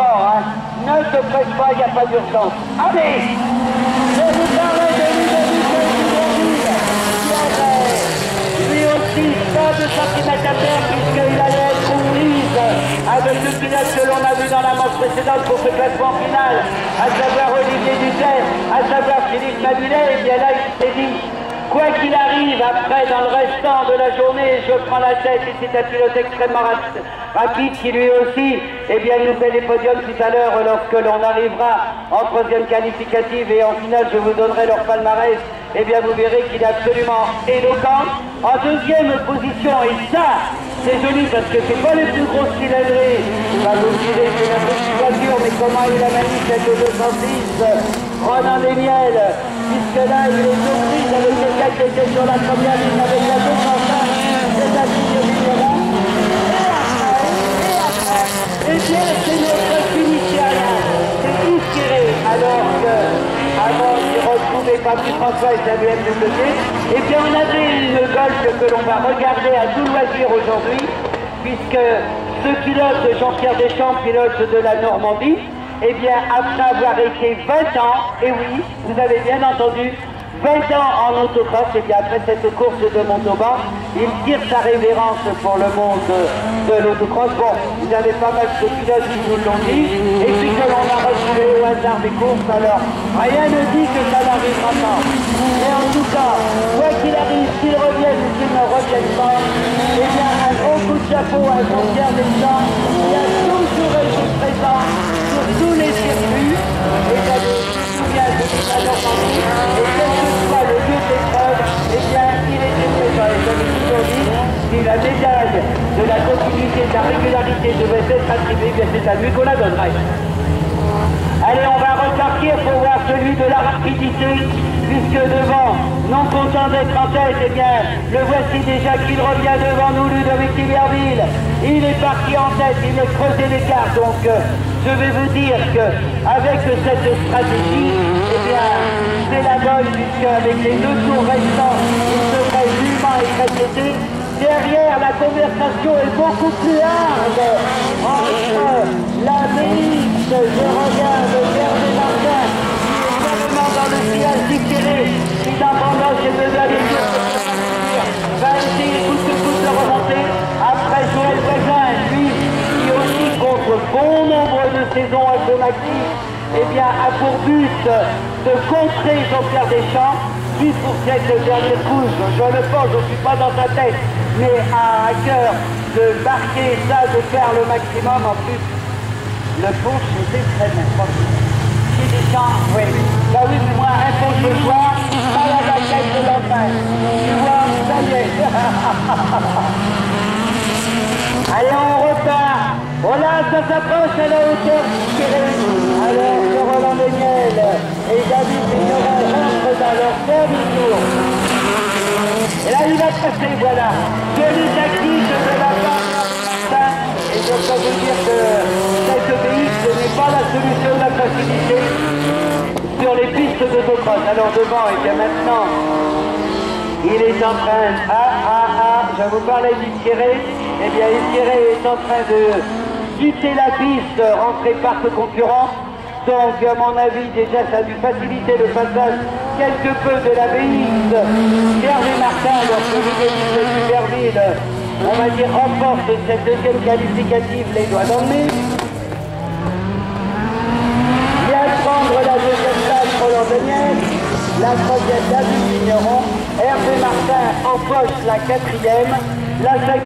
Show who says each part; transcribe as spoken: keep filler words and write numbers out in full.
Speaker 1: fort, hein. Ne te presse pas, il n'y a pas d'urgence. Allez, je vous parlais de Ludovic Dubreuil, qui avait lui aussi cent deux centimètres à terre, puisqu'il allait être aux prises avec le pilote que l'on a vu dans la manche précédente pour ce classement final, à savoir Olivier Dutet, à savoir Philippe Mabulet. Et bien là, il s'est dit, quoi qu'il arrive, après, dans le restant de la journée, je prends la tête, et c'est un pilote extrêmement rapide qui lui aussi, eh bien, nous fait les podiums tout à l'heure lorsque l'on arrivera en troisième qualificative et en finale, je vous donnerai leur palmarès. Eh bien, vous verrez qu'il est absolument éloquent. En deuxième position, et ça, c'est joli parce que c'est pas les plus grosses cylindrées. Bah, vous me direz, c'est la petite voiture, mais comment il a manié cette deux cent six Ronan Desmiel, puisque là, il est aux prises avec quelqu'un qui était sur la première ligne avec la deux cent cinq, c'est la ligne là. Et bien, c'est notre finicière, c'est inspiré, alors que, avant de retrouver Papi François et sa B M W, et bien on avait une Golf que l'on va regarder à tout loisir aujourd'hui, puisque ce pilote, Jean-Pierre Deschamps, pilote de la Normandie, et bien après avoir été vingt ans, et oui, vous avez bien entendu, vingt ans en autocross, et bien après cette course de Montauban, il tire sa révérence pour le monde de l'autocross. Bon, vous avez pas mal de pilotes qui nous l'ont dit, et puis que l'on a retrouvé au hasard des courses, alors rien ne dit que ça n'arrivera pas. Mais en tout cas, quoi qu'il arrive, qu'ils reviennent ou qu'ils ne reviennent pas, eh bien un gros coup de chapeau à Jean-Pierre Deschamps, qui a toujours été présent sur tous les circuits, et bien, je me souviens de la Normandie, et quel que soit le lieu d'épreuve, eh bien, il était présent. Et comme je vous dis, si la médaille de la continuité, de la régularité devait être attribuée, bien c'est à lui qu'on la donnerait. Allez, on va repartir pour voir celui de la rapidité, puisque devant, non content d'être en tête, eh bien, le voici déjà qu'il revient devant nous, Ludovic Iberville. Il est parti en tête, il a creusé l'écart, donc euh, je vais vous dire qu'avec cette stratégie, eh bien, c'est la bonne, puisque avec les deux tours restants, il serait vivement écrasé. Derrière, la conversation est beaucoup plus large entre la B X, je regarde Hervé Martin, qui est carrément dans le sillage différé, qui cependant, je vais aller dire va essayer coûte que coûte de remonter. Après Joël Voisin, lui, qui aussi contre bon nombre de saisons avec le Maxi, eh bien, a pour but de contrer Jean-Pierre Deschamps, qui pour cette dernière course, je le pense, je ne suis pas dans sa tête, mais a à cœur de marquer ça, de faire le maximum. En plus, le pont, c'était très bien. Qui Deschamps, oui. Bah oui, mais moi, un pont ce soir, pas la baguette de l'enfer. Tu vois, ça y est. Allez, on repart. Voilà, ça s'approche à la hauteur tirée. Alors que Ronan Desmiel et David Vigneron rentrent dans leur dernier tour. Et là, il va passer, voilà. Celui tactique de la part. Et je peux vous dire que cette B X n'est pas la solution de la facilité sur les pistes de d'autocross. Alors devant, et bien maintenant, il est en train, ah, ah, ah, je vous parlais d'Ithierry, eh bien Ithierry est en train de quitter la piste, rentrer par ce concurrent. Donc à mon avis, déjà ça a dû faciliter le passage quelque peu de la B X. Hervé Martin, lorsque vous de Superville, on va dire remporte cette deuxième qualificative, les doigts dans le nez. Vient prendre la deuxième place Ronan Desmiel, la troisième David Vigneron, Hervé Martin empoche la quatrième, la